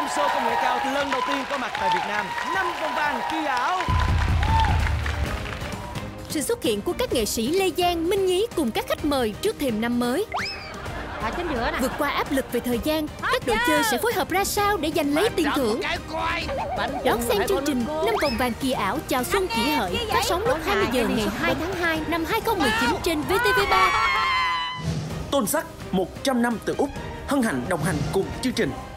show công nghệ cao lần đầu tiên có mặt tại Việt Nam, 5 vòng vàng kỳ ảo. Sự xuất hiện của các nghệ sĩ Lê Giang, Minh Nhí cùng các khách mời trước thềm năm mới. Chính giữa nè. Vượt qua áp lực về thời gian, các đội chơi sẽ phối hợp ra sao để giành lấy tiền thưởng. Đón xem chương trình 5 vòng vàng kỳ ảo chào xuân Kỷ Hợi phát sóng lúc 20 giờ ngày 2 tháng 2 năm 2019 trên VTV3. Tôn Sắc 100 năm từ Úc hân hạnh đồng hành cùng chương trình.